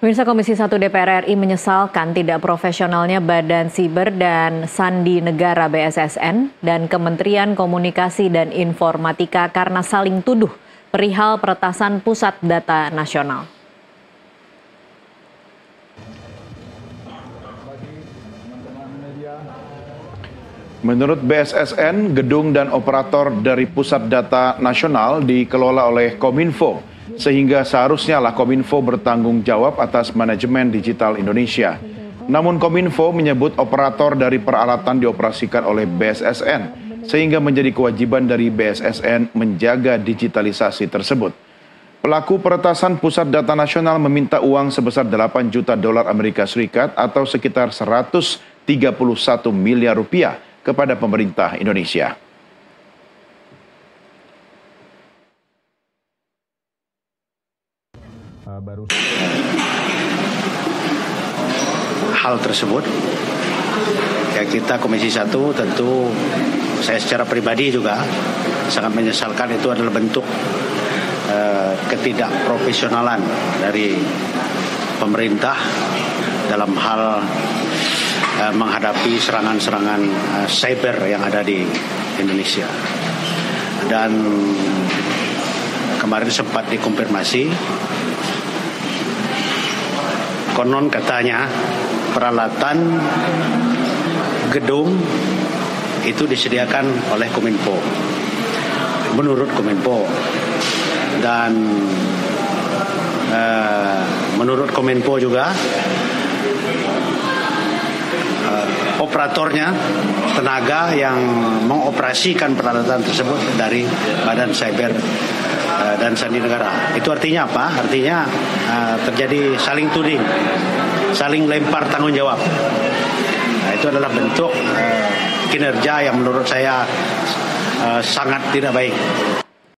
Pemirsa, Komisi 1 DPR RI menyesalkan tidak profesionalnya Badan Siber dan Sandi Negara (BSSN) dan Kementerian Komunikasi dan Informatika karena saling tuduh perihal peretasan Pusat Data Nasional. Menurut BSSN, gedung dan operator dari Pusat Data Nasional dikelola oleh Kominfo, sehingga seharusnya Kominfo bertanggung jawab atas manajemen digital Indonesia. Namun Kominfo menyebut operator dari peralatan dioperasikan oleh BSSN, sehingga menjadi kewajiban dari BSSN menjaga digitalisasi tersebut. Pelaku peretasan Pusat Data Nasional meminta uang sebesar 8 juta dolar Amerika Serikat atau sekitar 131 miliar rupiah kepada pemerintah Indonesia. Hal tersebut, ya kita Komisi 1 tentu, saya secara pribadi juga sangat menyesalkan. Itu adalah bentuk ketidakprofesionalan dari pemerintah dalam hal menghadapi serangan-serangan cyber yang ada di Indonesia. Dan kemarin sempat dikonfirmasi, konon katanya peralatan gedung itu disediakan oleh Kominfo, menurut Kominfo. Dan menurut Kominfo juga operatornya, tenaga yang mengoperasikan peralatan tersebut dari Badan Cyber dan Sandi Negara. Itu artinya apa? Artinya terjadi saling tuding, saling lempar tanggung jawab. Nah, itu adalah bentuk kinerja yang menurut saya sangat tidak baik.